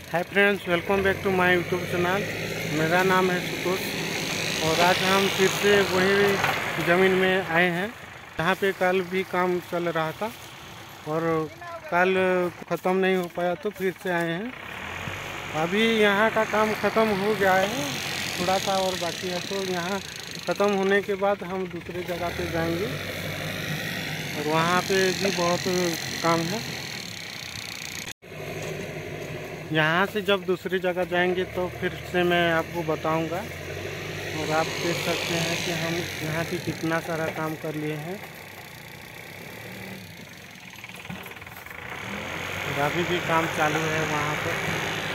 Hi friends, welcome back to my YouTube channel. मेरा नाम है सुतोष और आज हम फिर से वही ज़मीन में आए हैं जहाँ पे कल भी काम चल रहा था और कल ख़त्म नहीं हो पाया तो फिर से आए हैं। अभी यहाँ का काम ख़त्म हो गया है, थोड़ा सा और बाकी है। तो यहाँ ख़त्म होने के बाद हम दूसरे जगह पे जाएंगे और वहाँ पे भी बहुत काम है। यहाँ से जब दूसरी जगह जाएंगे तो फिर से मैं आपको बताऊंगा। और आप देख सकते हैं कि हम यहाँ पे कितना सारा काम कर लिए हैं और अभी भी काम चालू है वहाँ पर।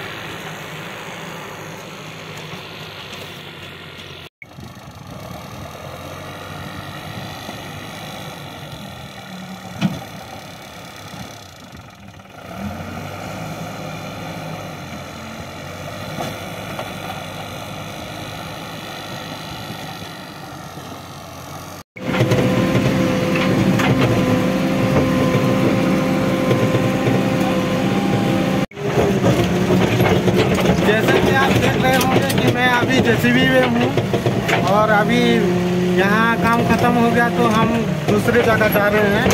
जैसे कि आप देख रहे होंगे कि मैं अभी जेसीबी में हूँ और अभी यहाँ काम ख़त्म हो गया तो हम दूसरे जगह जा रहे हैं।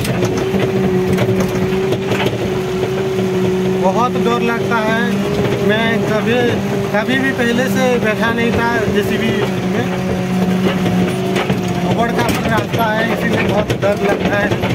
बहुत डर लगता है, मैं कभी भी पहले से बैठा नहीं था जेसीबी में। ऊबड़ खाबड़ रास्ता है, इसीलिए बहुत डर लगता है।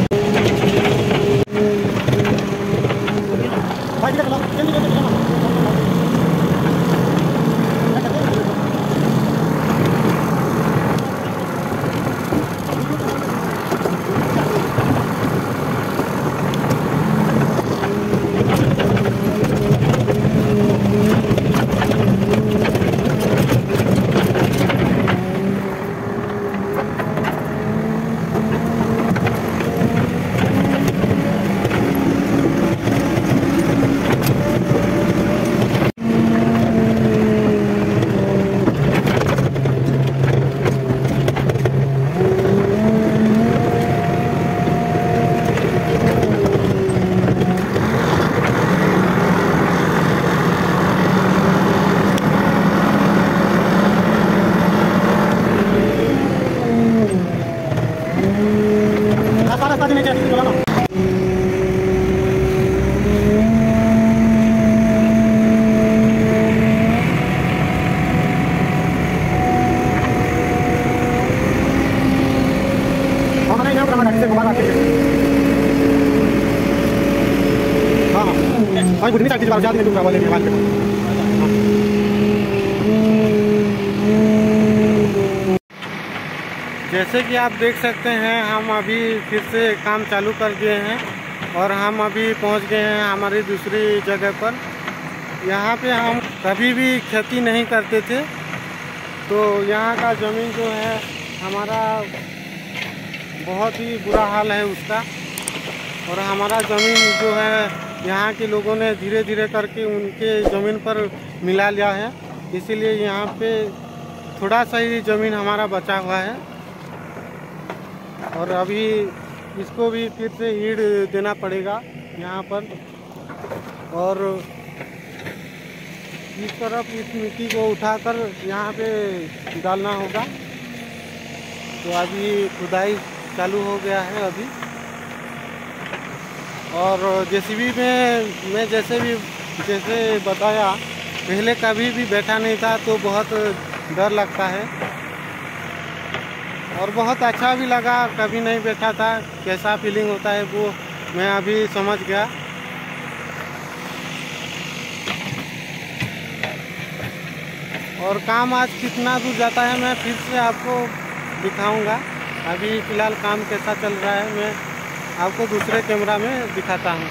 जैसे कि आप देख सकते हैं, हम अभी फिर से काम चालू कर दिए हैं और हम अभी पहुंच गए हैं हमारी दूसरी जगह पर। यहाँ पे हम कभी भी खेती नहीं करते थे, तो यहाँ का ज़मीन जो है हमारा बहुत ही बुरा हाल है उसका। और हमारा ज़मीन जो है यहाँ के लोगों ने धीरे धीरे करके उनके ज़मीन पर मिला लिया है, इसीलिए यहाँ पे थोड़ा सा ही ज़मीन हमारा बचा हुआ है। और अभी इसको भी फिर से ईंट देना पड़ेगा यहाँ पर और इस तरफ इस मिट्टी को उठाकर यहाँ पे डालना होगा। तो अभी खुदाई चालू हो गया है अभी। और जेसीबी में मैं जैसे बताया, पहले कभी भी बैठा नहीं था तो बहुत डर लगता है और बहुत अच्छा भी लगा। कभी नहीं बैठा था, कैसा फीलिंग होता है वो मैं अभी समझ गया। और काम आज कितना दूर जाता है मैं फिर से आपको दिखाऊंगा। अभी फ़िलहाल काम कैसा चल रहा है मैं आपको दूसरे कैमरा में दिखाता हूँ।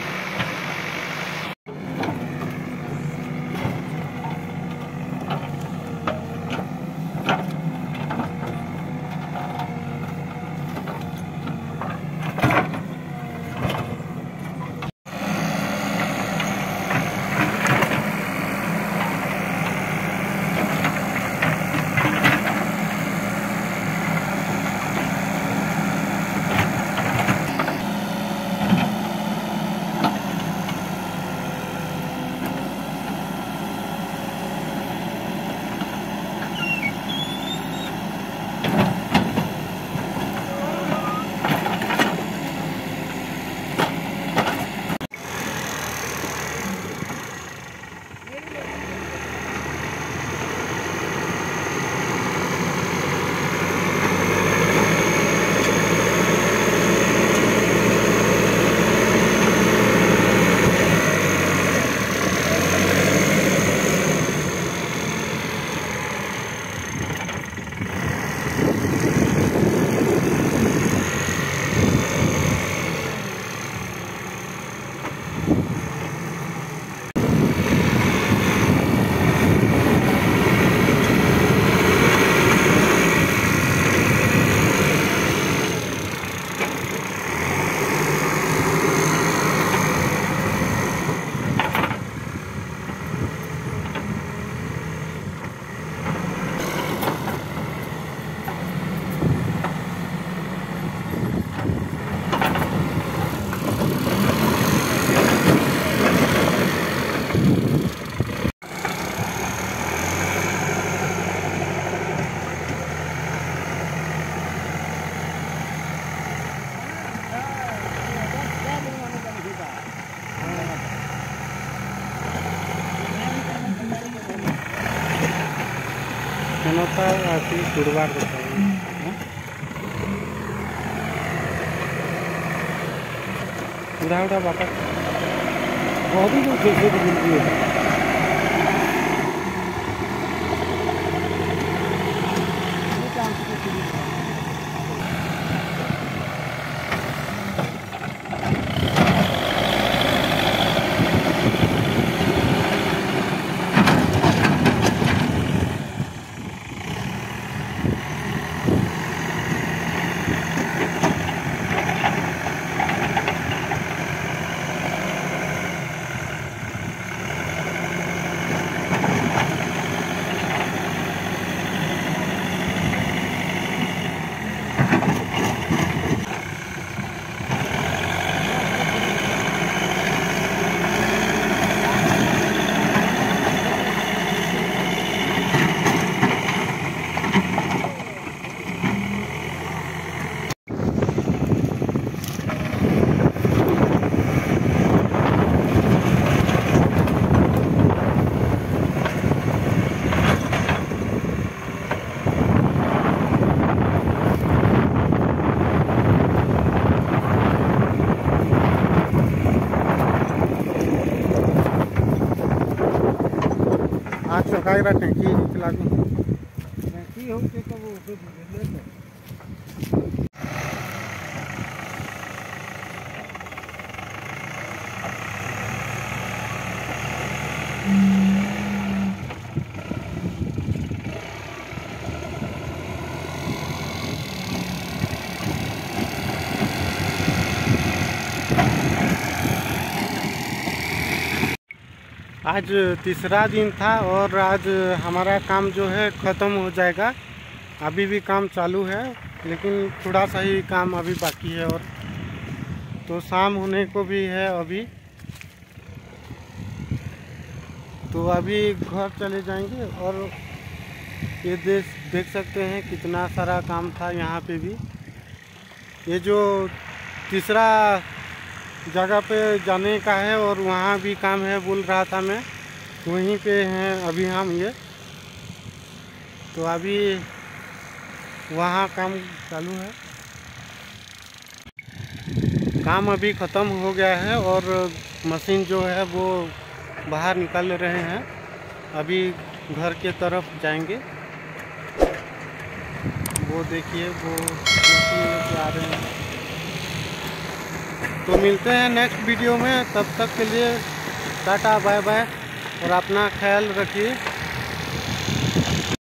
मानवता आती गुरुवार बताइए। उड़ा उड़ा बापा बहुत ही जैसे मिलती है। आज सरकारी टैंकी लागू टैंकी हो के तो वो आज तीसरा दिन था और आज हमारा काम जो है ख़त्म हो जाएगा। अभी भी काम चालू है लेकिन थोड़ा सा ही काम अभी बाकी है और तो शाम होने को भी है अभी। तो अभी घर चले जाएंगे और ये देख सकते हैं कितना सारा काम था यहाँ पे भी। ये जो तीसरा जगह पे जाने का है और वहाँ भी काम है बोल रहा था मैं, वहीं पे हैं अभी हम ये। तो अभी वहाँ काम चालू है। काम अभी ख़त्म हो गया है और मशीन जो है वो बाहर निकाल रहे हैं। अभी घर के तरफ जाएंगे। वो देखिए वो मशीन लेके आ रहे हैं। तो मिलते हैं नेक्स्ट वीडियो में, तब तक के लिए टाटा बाय बाय और अपना ख्याल रखिए।